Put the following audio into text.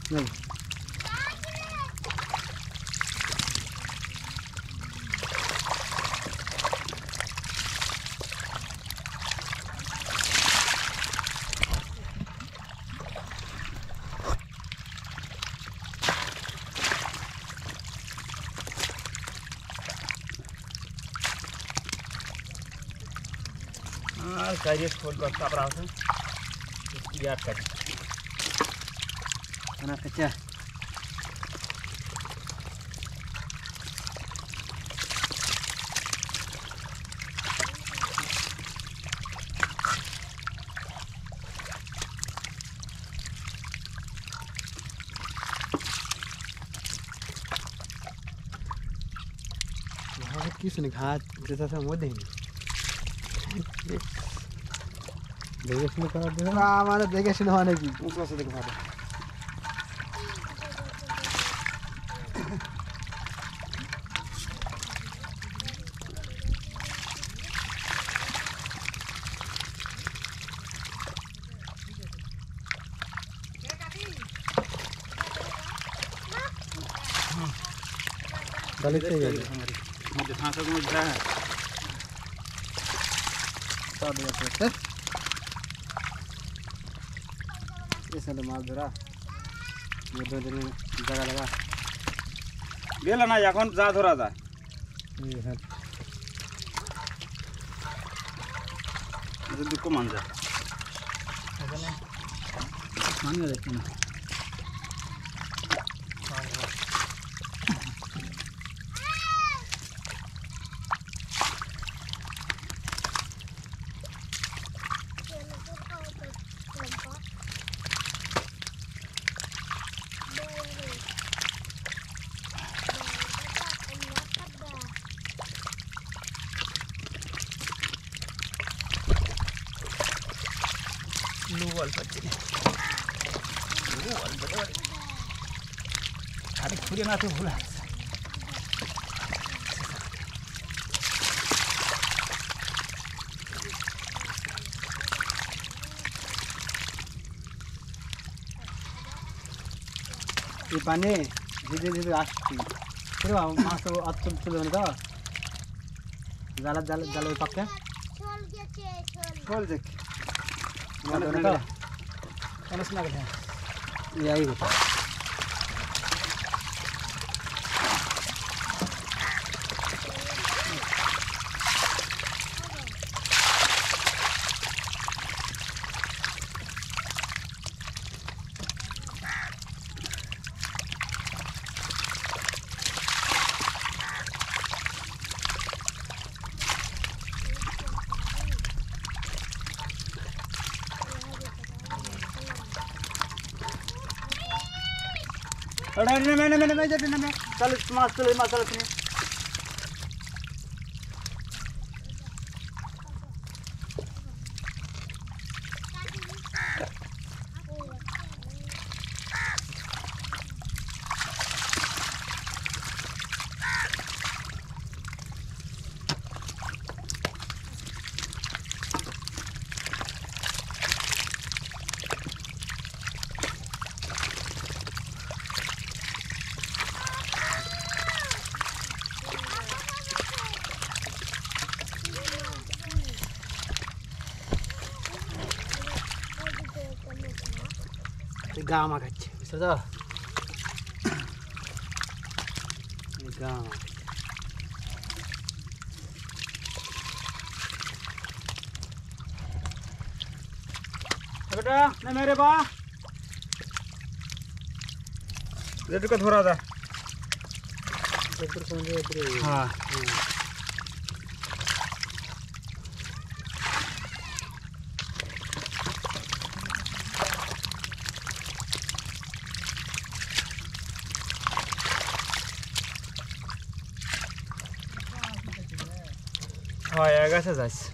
नहीं करिए खोल बस्ता पर आते याद करिए खाना कच्चा किसने घाट जैसा था वो देंगे देखने का देखो हमारे देखे सिनवाने की ऊपर से देखो भाई गलत है ये हमारी मुझे सांसों को मुझे है सब ये ऐसे तो माल धरा ये दो दिन जगह लगा गेला ना এখন যা ধরা যায় ये है যদি কমান যায় এখানে মানিয়ে রাখছি না লুবল পাচ্ছি লুবল বড় আরে খুঁড়ে না তো ভুলা ये पानी धीरे धीरे आसती फिर मास तो अत्तम चले ना जाला जाला जाला पक्का छोल के छोल खोल देख মানে तो কনস না গেছে यही होता अरे मैंने जाते ना मैं चल मास चल अपने गामा गच्छ सदा गामा बेटा ना मेरे बा रेड को थोड़ा था ऊपर कौन है ऊपर हां हाँ आएगा से जाइस